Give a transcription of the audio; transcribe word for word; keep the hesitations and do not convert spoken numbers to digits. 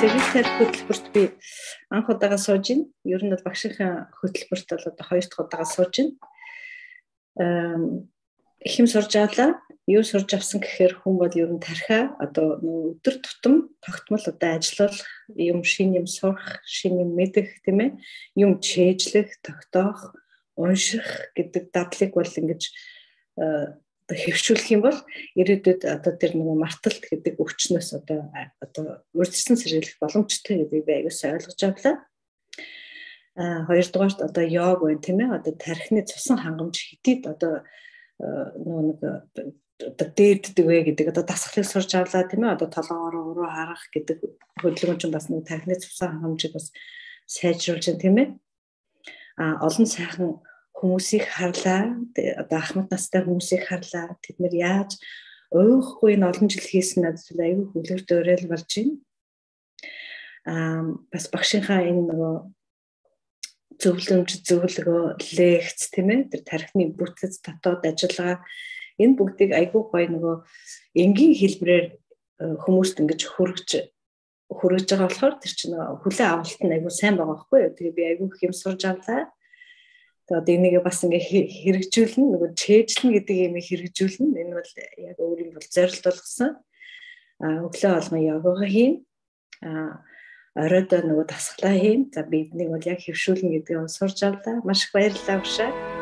Цэвэр тарих хөтөлбөрт би анх удаага сууж байна. Ер нь бол багшийнхаа хөтөлбөрт бол одоо хоёр дахь удаага сууж байна. Эм их юм сурж авлаа. Юу сурж авсан гэхээр хүн бол ер нь тархиа одоо өдөр тутам тогтмол одоо ажиллах, юм шин юм сурах, шин юм мэдэх тийм ээ, юм чэйжлэх, тогтоох, унших гэдэг дадлыг бол ингэж одоо хэвшүүлэх юм бол ирээдүйд одоо тэр нэг марталт гэдэг өвчнөөс одоо одоо үрдсэн сэргийлэх боломжтой гэдгийг би аяgus ойлгож авлаа. А хоёрдугаарт одоо йог байна тийм ээ, одоо тархины цусан хангамж хэдийд одоо нэг одоо дээддэг вэ гэдэг одоо дасгалыг сурж авлаа тийм ээ, одоо толгоороо өрөө харах гэдэг хөдөлгөөн чинь бас нэг тархины цусан хангамжийг бас сайжруулж байна тийм ээ. А олон сайхан хүмүүсийг харлаа, одоо ахмад настай хүмүүсийг харлаа. Тэд нэр яаж ойхгүй энэ олон жил хийсэн надад аюу хүлээр дөөрэл болж байна. Аа бас багшийнхаа энэ нөгөө зөвлөмж, зөвлөгөө, лекц тийм ээ, тэр тархины бүтэц дотоод ажиллагаа энэ бүгдийг аюу гоё нөгөө энгийн хэлбэрээр хүмүүст ингэж хүргэж хүргэж байгаа болохоор тэр чинь хүлээ авалт нь аюу сайн байгаа байхгүй юу. Тэгээ би аюу их юм сурж авлаа. Тэгээд энийг бас ингээ хэрэгжүүлнэ, нөгөө чэйжлэн гэдэг юм хэрэгжүүлнэ. Энэ бол яг өөр юм бол зорилт болгосон. А өглөө болгон йогоо хийн. А оройдоо нөгөө дасгалаа хийн. За биднийг бол яг хэвшүүлнэ гэдгийг сурж авлаа. Маш их баярлалаа багшаа.